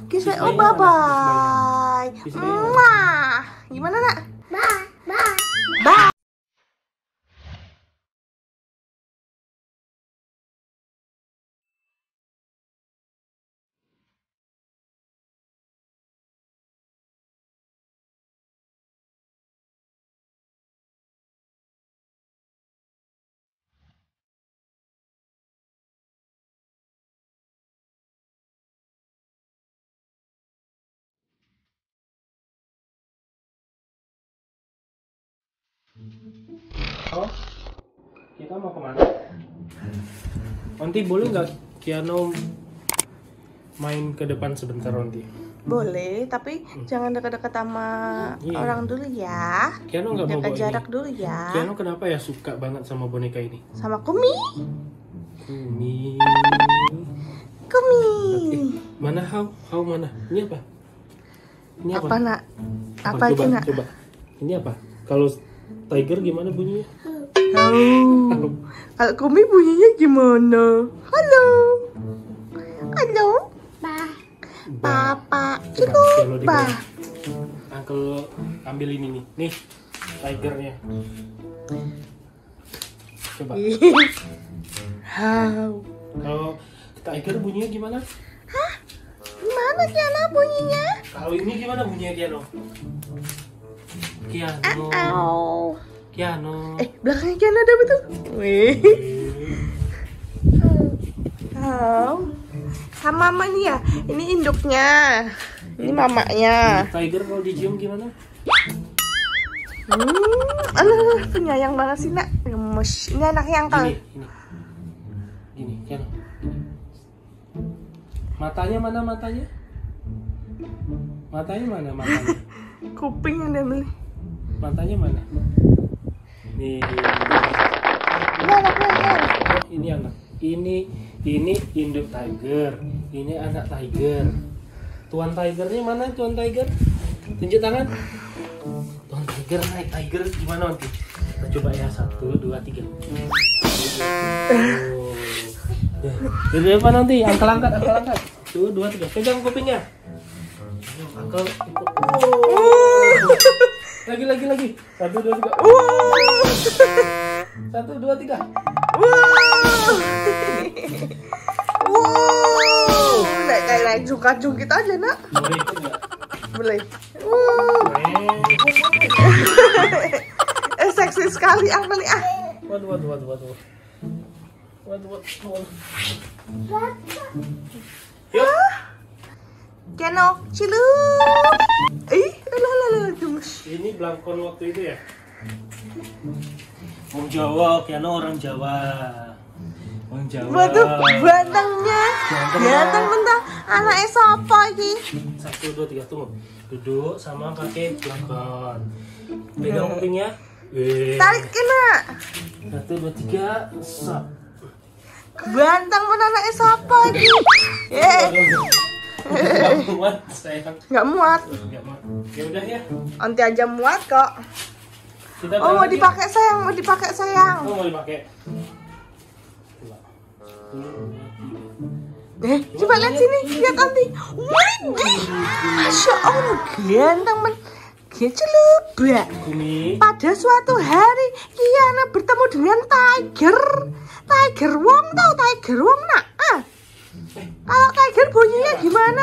Kiss bye. Oh, bye-bye. Mwah. Gimana, Nak? Bye. Bye. Bye. Oh, kita mau kemana? Onti, boleh nggak Kiano main ke depan sebentar, Onti? Boleh, tapi jangan dekat-dekat sama orang dulu ya. Kiano nggak mau Jaga bawa jarak ini. dulu ya. Kiano kenapa ya suka banget sama boneka ini? Sama Kumi. Kumi. Kumi. Mana how mana? Ini apa? Ini apa? Apa, Nak? Apa coba, itu, Nak? coba. Ini apa? Kalau tiger gimana bunyinya? Halo. Kalau Kumi bunyinya gimana? Halo. Halo. Bye. Papa. Coba, Kiano Coba. dibawa. Uncle ambil ini nih. Nih, tigernya. Coba. How. Kalau tiger bunyinya gimana? Gimana Kiana bunyinya? Kalau ini gimana bunyinya Kiano? Kiano. Kiano. Belakangnya Kiana ada betul. Wih. How. Sama mama nih ya. Ini induknya. Ini mamanya. Tiger kalau dicium gimana? Alah, penyayang banget sih, Nak. Gemes. Ini anaknya Angkel. Gini, Kiano. Matanya mana matanya? Matanya mana matanya? Kuping yang dia beli. Matanya mana? Nih. Ini anaknya Angkel. Ini anak. Ini induk tiger. Ini anak tiger. Tuan tigernya mana? Tuan tiger? Tunjuk tangan. Tuan tiger naik tiger gimana nanti? Kita coba ya 1, 2, 3. Di depan nanti, angkel angkat. 1, 2, 3. Pegang kupingnya. Angkel ikut. Lagi. 1, 2, 3. 1, 2, 3. Naik kayak jungkat-jungkit aja, Nak. Boleh ikut nggak? Boleh. Seksi sekali Angkel nih. Waduh. Yuk. Kiano, cilup. Alah, gemes. Ini belangkon waktu itu ya? Orang Jawa, Kiano orang Jawa. Orang Jawa. Waduh, bantengnya. Ganteng mentang. Anaknya siapa ini? 1, 2, 3, tunggu. Duduk sama pakai belangkon. Pegang kupingnya. Tarik kena. 1, 2, 3, sap. Banteng mana anaknya siapa ini? Gak muat, sayang. Nggak muat. Gak muat. Ya udah ya. Nanti aja muat kok. Kita Oh, mau balik ya. dipakai sayang, Oh, mau dipakai. Coba lihat sini, lihat nanti. Widih, Masya Allah, ganteng men. Celup. Kumi. Pada suatu hari, Kiana bertemu dengan Tiger. Tiger Wong, tau Tiger Wong, Nak? Kalau Tiger bunyinya gimana?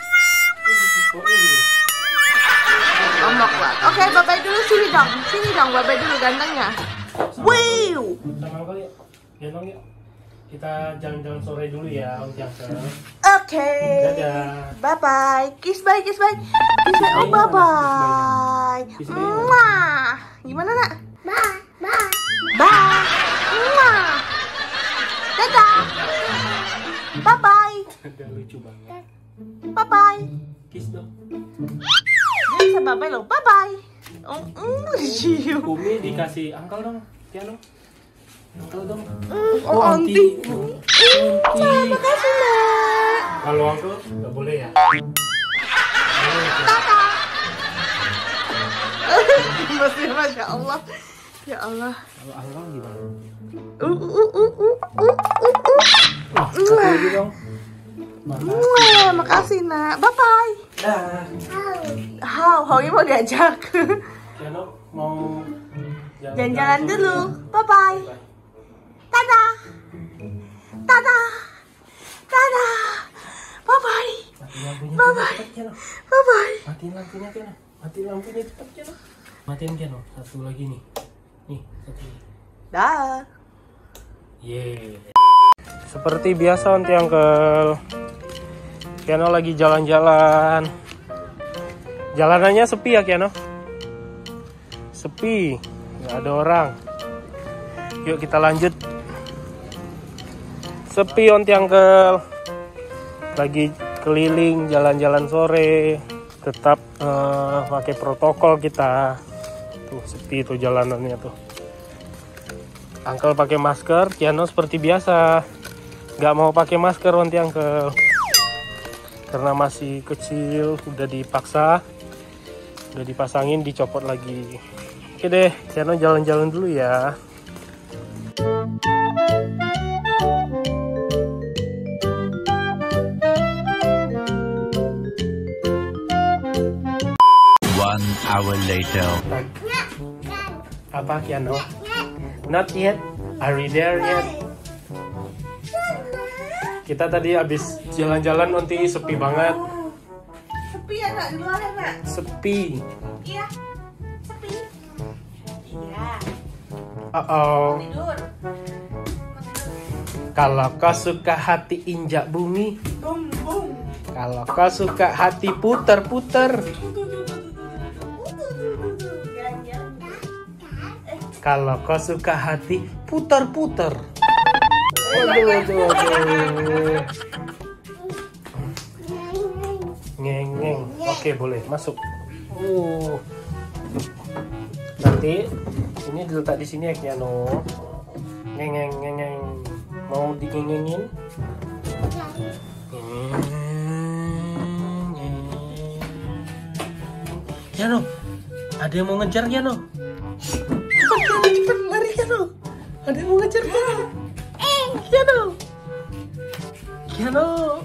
Ngomong lah. Oke, bye-bye dulu, sini dong, bye-bye dulu gantengnya. Wow. Sama kali ya. Gendong yuk. Kita jalan-jalan sore dulu ya, Om Tiangkel. Oke. Dadah. Bye-bye. Kiss bye. Kiss bye. Oh, bye-bye. Kiss bye. Mwah. Gimana, Nak? Bye. Bye. Bye. Mwah. Dadah. Bye-bye. Udah lucu banget. Bye-bye. Kiss dong. Dia bisa bye-bye loh. Bye-bye. Cium. Kumi dikasih angkel dong, Kiano. Angkel dong. Oh, Onti. Onti. Makasih, Nak. Kalau angkel nggak boleh ya. Masya Allah. Ya Allah. Kalau angkel gimana? Uh. Satu lagi dong. Makasih. Makasih nak. Bye bye. Dah. How ini mau diajak. Kiano mau Jalan-jalan dulu. Bye bye. Dadah. Dadah. Dadah. Bye bye. Matiin lampunya. Bye bye. Cepat, Kiano. Bye bye. Matiin lampunya, Kiano. Matiin lampunya cepat, Kiano. Matiin, Kiano. Satu lagi nih. Nih, satu lagi. Dah. Yeay. Seperti biasa Onti Uncle, Kiano lagi jalan-jalan. Jalanannya sepi ya Kiano? Sepi, nggak ada orang. Yuk kita lanjut. Sepi Onti Uncle, lagi keliling jalan-jalan sore. Tetap pakai protokol kita. Tuh sepi tuh jalanannya tuh. Uncle pakai masker, Kiano seperti biasa nggak mau pakai masker Onti Uncle karena masih kecil, udah dipaksa, udah dipasangin, dicopot lagi. Oke deh, Kiano jalan-jalan dulu ya. One hour later. Apa Kiano? Not yet. Are we there yet? Kita tadi habis jalan-jalan Onti, sepi banget. Sepi ya nak di luar ya nak? Sepi. Iya. Sepi. Iya. Oh. Tidur. Kalau kau suka hati injak bumi, Bum bum. kalau kau suka hati puter-puter, kalau kau suka hati putar-putar. Aduh. Ngeng. Oke, boleh masuk. Nanti ini diletak di sini ya Kiano. Ngeng. Mau digengengin? Kiano, ada yang mau ngejar Kiano? Cepet lari Kiano. Ada yang mau ngejar Kiano. Kiano.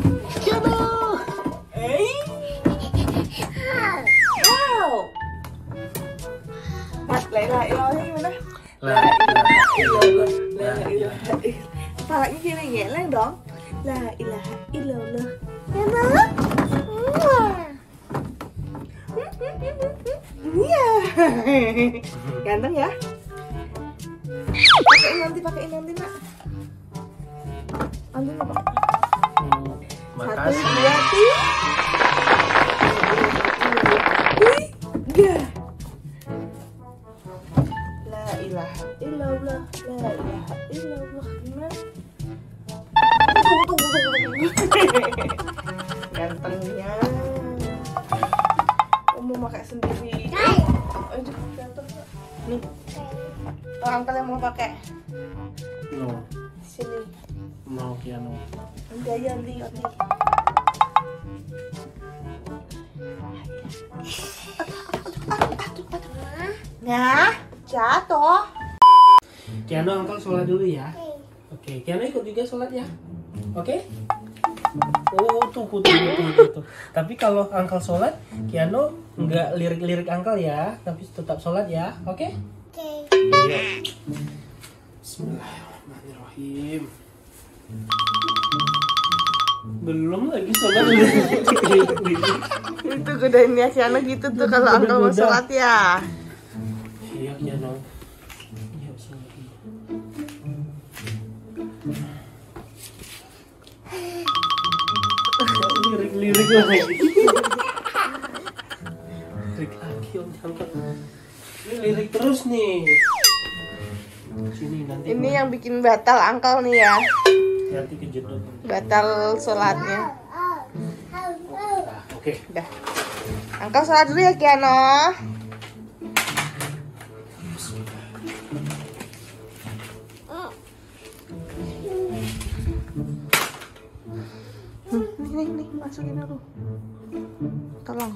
Wow. La ilaha illallah gimana? La La ilaha illallah. Palanya gini geleng dong. La ilaha illallah. Iya. Ganteng ya? Pakein nanti nak. Ambil apa? Satu, Makasih. dua, tiga. La ilaha illallah. La ilaha illallah. Gimana? Tunggu. Gantengnya. Mau pakai sendiri. Aduh, jatuh. Nih. Orang kalian mau pakai? No, Sini. no Kiano. Andi. Nah, jatuh. Kiano, Uncle sholat dulu ya. Oke, Kiano ikut juga sholat ya. Oke? Oh, tuh. Tapi kalau Uncle sholat, Kiano nggak lirik-lirik Uncle ya, tapi tetap sholat ya. Oke? Iya. Bismillahirrahmanirrahim. Belum lagi sholat. Itu godainnya Kiano gitu tuh kalau Uncle mau sholat ya. Iya, Kiano. Iya, sholat. Lirik lagi. Lirik lagi Om Uncle. Ini lirik terus nih. Sini nanti. Ini yang bikin batal Uncle nih ya. nanti kejedot. Batal sholatnya. Nah, oke. Udah. Uncle sholat dulu ya Kiano. Nih, masukin dulu. Tolong.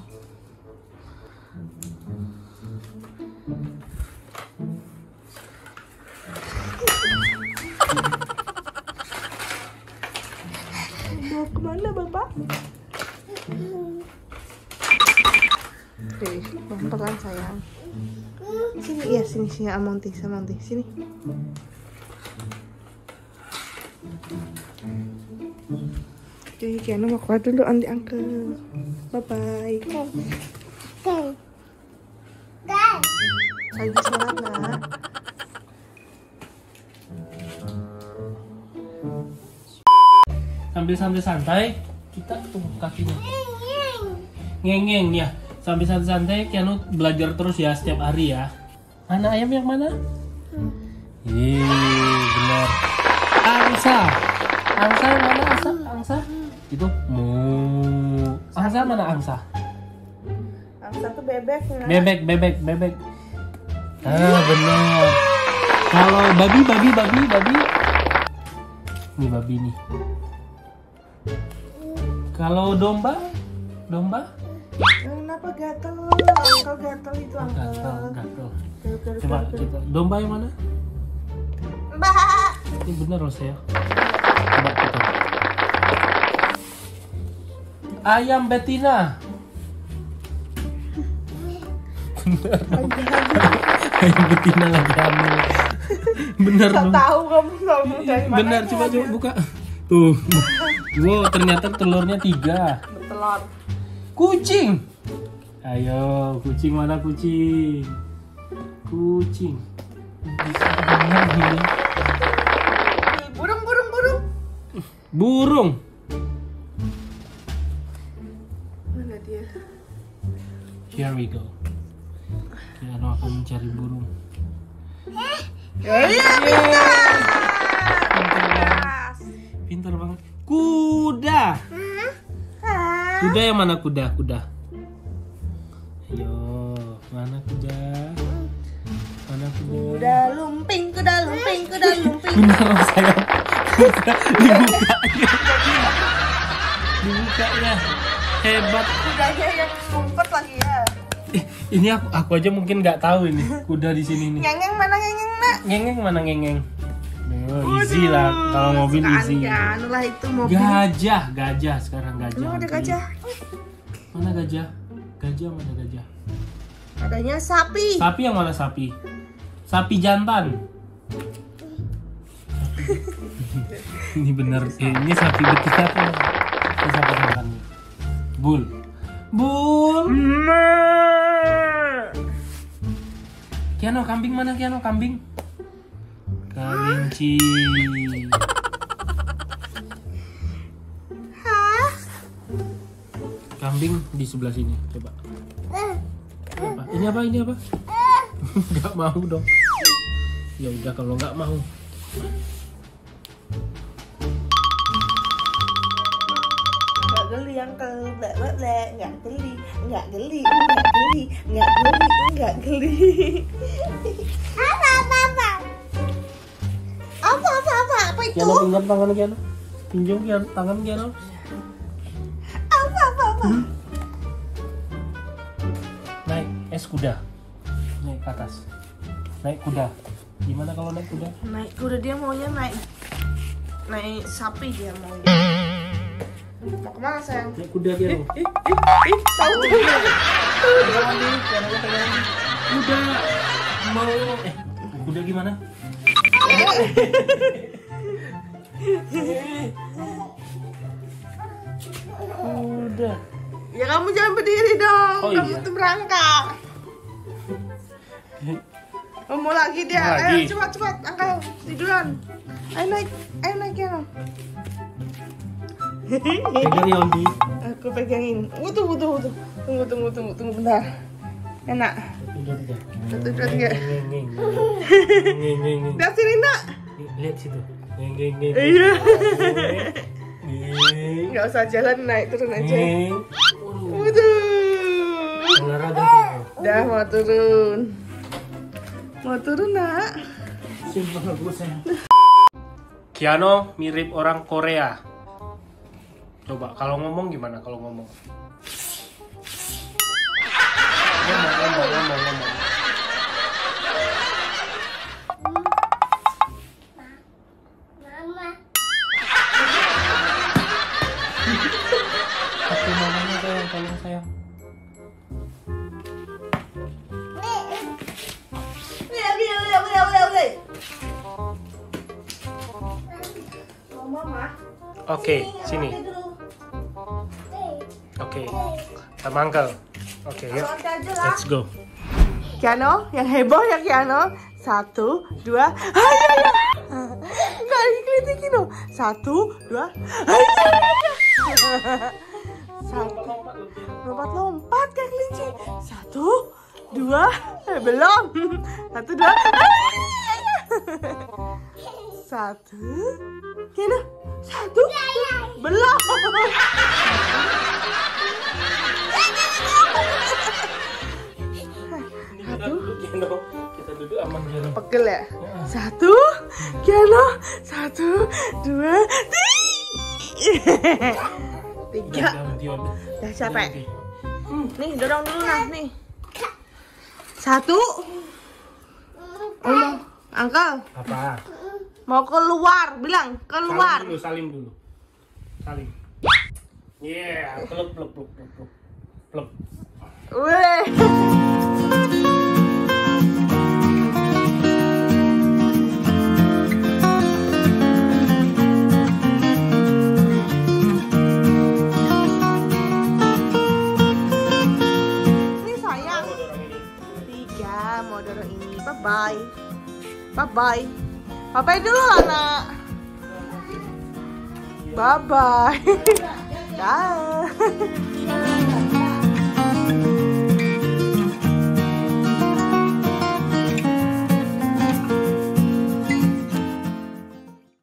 Mau kemana Oke, pelan sayang. Sini, iya sini Amonti, sini. Oke, Kiana mau keluar dulu Andi Uncle. Bye bye. Lagi sholat nak. Sambil santai kita kakinya ngeng ya. Sambil santai Kiano belajar terus ya setiap hari ya. Mana ayam yang mana? Benar. Angsa yang mana angsa? Itu angsa mana angsa? Angsa tuh bebek ya. Bebek. Benar. Kalau babi. Ini babi nih. Kalau domba? Kenapa gatel? Angkel gatel itu angkel. Gatel. Coba kita. Domba yang mana? Mbak. Ini bener loh saya. Coba kita. Ayam betina. Bener dong. Ayam betina lagi hamil. Bener dong. Tahu kamu ngomong dari mana? Bener, coba buka. Tuh. Wow, ternyata telurnya 3. Telur. Kucing. Ayo, kucing mana kucing? Kucing. Bisa bener gini. Burung. Mana dia? Here we go. Kita akan mencari burung. Pintar banget. Kuda. Kuda yang mana kuda? Ayo, mana kuda? Kuda lumping. Benar sayang. Dibukanya. Hebat. Kudanya yang ngumpet lagi ya. Ini aku aja mungkin nggak tahu ini kuda di sini nih. Ngengeng mana ngengeng nak? Ngengeng mana ngengeng? Easy lah kalau mobil easy. Anu lah itu mobil. Gajah sekarang gajah. Ada gajah. Mana gajah? Mana gajah? Adanya sapi. Sapi yang mana sapi? Sapi jantan. Ini bener. Ini sapi betina tuh. Ini sapi jantan. Bull. Kiano kambing mana? Kambing. Kelinci. Kambing di sebelah sini. Coba. Ini apa? Nggak mau dong. Ya udah kalau nggak mau. Nggak geli yang nggak geli. Apa itu? Kiano pinjam tangan Kiano. Pinjam tangan Kiano. Apa? Naik kuda. Naik ke atas. Naik kuda. Gimana kalau naik kuda? Naik kuda dia maunya naik sapi dia maunya. Mau kemana sayang? Naik kuda Kiano. Tahu tuh. Kuda mau kuda gimana? Kuda. Ya kamu jangan berdiri dong. Oh, kamu iya. tuh merangkak. Mau lagi dia. Lagi. Ayo cepat angkat tiduran. Ayo naik ya. Pegang ya Ondi. Aku pegangin. Tunggu bentar. Enak. 1, 2, 3. Lihat sini nak. Lihat situ. Iya. Nggak usah jalan, naik turun aja. Waduh. Olahraga. Dah mau turun nak. Simpel gue sayang. Kiano mirip orang Korea. Coba kalau ngomong gimana kalau ngomong? Ngomong. Mama. sana sayang. Mama. Oke, sini. Oke, sama Uncle. Oke, yuk. Let's go. Kiano, yang heboh ya Kiano. 1, 2, ayo. Enggak dikelitikin dong. 1, 2, ayo. Lompat kayak kelinci. 1, 2, belum. 1, 2, 1, Kiano. 1, belum. Kita duduk aman Kiano. Pegel ya. 1, Kiano. 1, 2, 3. Udah capek. Nih dorong dulu nah nih. 1. Uncle. Apa? Mau keluar, bilang keluar. Salim dulu. Salim. Yeah, peluk. Weh. Ini sayang. 3 mau dorong ini. Bye bye. Bye dulu lah nak. Bye bye. Dah.